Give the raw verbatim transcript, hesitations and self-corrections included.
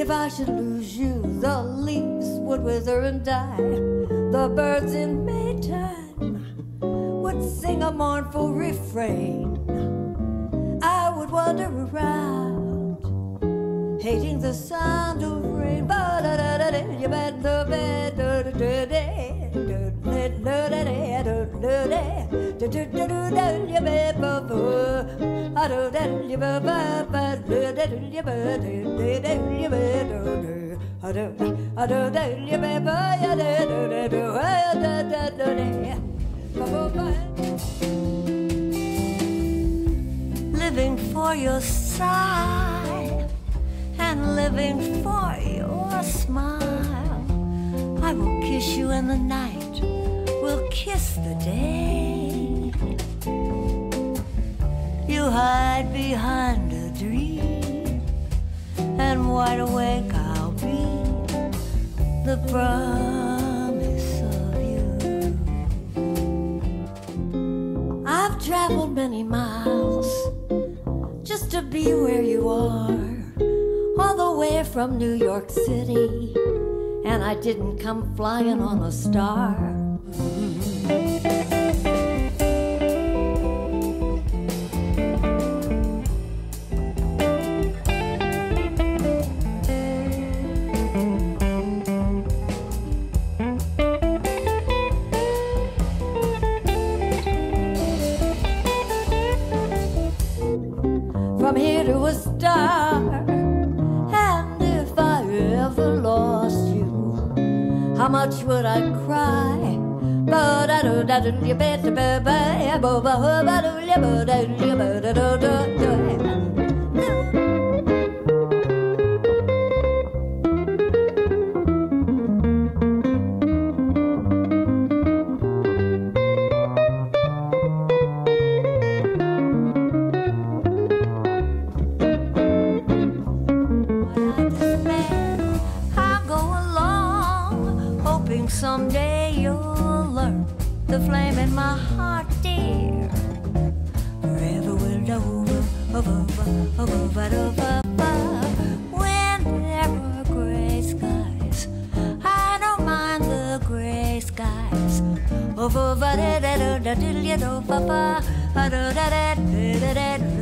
If I should lose you, the leaves would wither and die. The birds in Maytime would sing a mournful refrain. I would wander around, hating the sound of rain. Living for your sigh and living for your smile. I will kiss you in the night, we'll kiss the day. You hide behind a dream, and wide awake I'll be, the promise of you. I've traveled many miles just to be where you are, all the way from New York City, and I didn't come flying on a star. From here to a star, and if I ever lost you, how much would I cry? But I don't know you better, someday you'll learn the flame in my heart, dear. Forever will over, over, over, over, over. When there are gray skies, I don't mind the gray skies. Over, over, over, over, over, over, over, over, over,